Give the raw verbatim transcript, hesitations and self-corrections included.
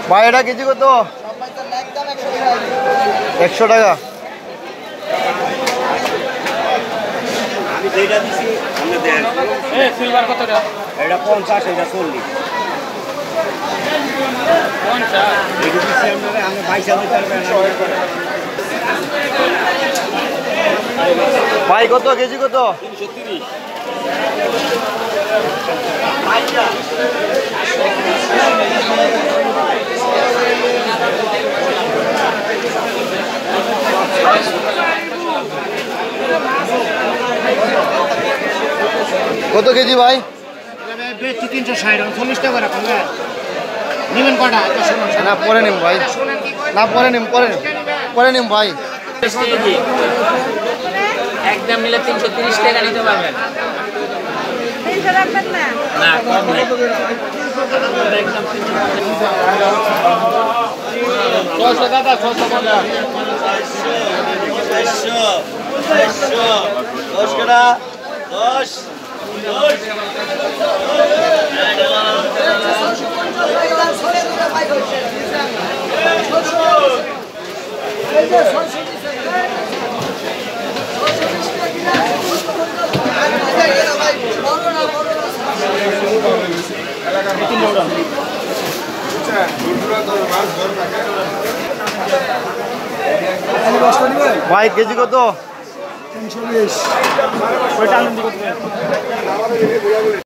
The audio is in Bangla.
ভাই এটা কেজি কত? একশো টাকা। আমি যেটা দিছি আপনি দেন। এ সিলভার কত টাকা? এটা পঞ্চাশ, এটা চল্লিশ। পঞ্চাশ এটা দিছি আপনারা, আমি পয়সা দিতে পারবেন না। ভাই কত কেজি কত? তিনশো তিরিশ। কত কেজি ভাই? তিনশো ষাট, চল্লিশ টাকা রাখুন। নেবেন কটা? না পরে নিম ভাই, না পরে নিম, পরে পরে নিম ভাই। একদম নিলে তিনশো তিরিশ টাকা নিতে পারবেন। না কম নেই। ছয়শো দাদা, ছয়শো পঞ্চাশ। দশ টাকা দশ দশ ভাই কেজি কত? তিনশো বিশ।